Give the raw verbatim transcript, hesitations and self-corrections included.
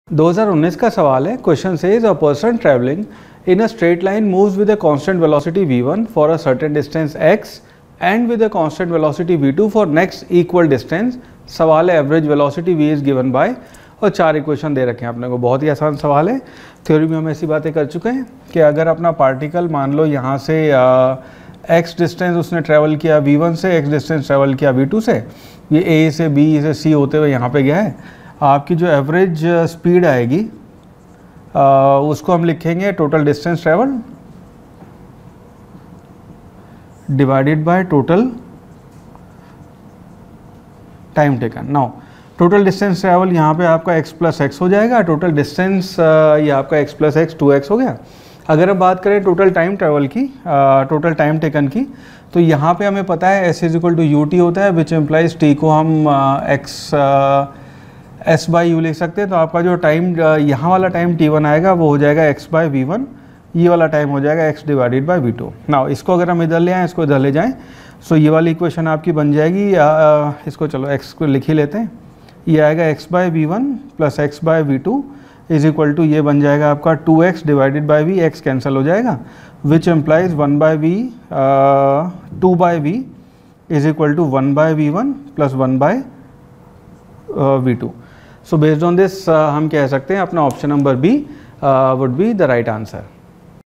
दो हज़ार उन्नीस का सवाल है, question says a person travelling in a straight line moves with a constant velocity v one for a certain distance x and with a constant velocity v two for next equal distance. सवाल है average velocity v is given by, और चार equation दे रखे हैं अपने को। बहुत ही आसान सवाल है, थ्योरी में हम ऐसी बातें कर चुके हैं कि अगर अपना पार्टिकल मान लो यहाँ से एक्स डिस्टेंस उसने ट्रैवल किया v वन से, एक्स डिस्टेंस ट्रैवल किया v टू से, ये a से b से c होते हुए यहाँ पे गया है। आपकी जो एवरेज स्पीड आएगी आ, उसको हम लिखेंगे total distance travel divided by total time taken. Now total distance travel यहाँ पे आपका x प्लस एक्स हो जाएगा, टोटल डिस्टेंस ये आपका x plus x two x हो गया। अगर हम बात करें टोटल टाइम ट्रैवल की, टोटल टाइम टेकन की, तो यहाँ पे हमें पता है s is equal to u t होता है, विच एम्प्लाइज t को हम x एस बाई यू लिख सकते हैं। तो आपका जो टाइम यहाँ वाला टाइम टी वन आएगा वो हो जाएगा x बाई वी वन, ये वाला टाइम हो जाएगा x divided by v two. Now इसको अगर हम इधर ले आएँ, इसको इधर ले जाएँ, सो ये वाली इक्वेशन आपकी बन जाएगी, आ, इसको चलो x को लिख ही लेते हैं। ये आएगा x by v one plus x by v two is equal to, ये बन जाएगा आपका two x divided by v, x cancel हो जाएगा, which implies one by v, two by v is equal to one by v one plus one by v two. So based on this हम कह सकते हैं अपना option number B would be the right answer.